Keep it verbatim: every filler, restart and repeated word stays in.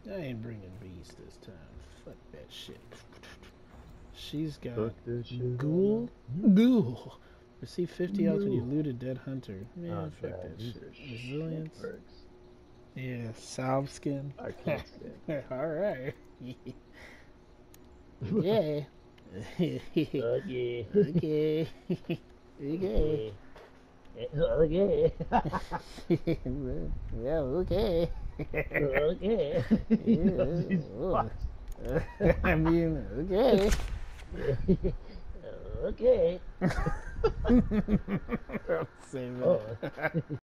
I ain't bringing bees this time. Fuck that shit. She's got Fuck this shit. ghoul. Ghoul. Receive fifty else when you Ghoul. loot a dead hunter. Man, Oh, fuck God, that these shit. are Resilience. shit perks. Yeah, salve skin. I can't stand. Alright. Yeah. Okay. Okay. Okay. Okay. Yeah, okay. Okay. These Yeah. I mean, okay. Okay. Save Oh. it.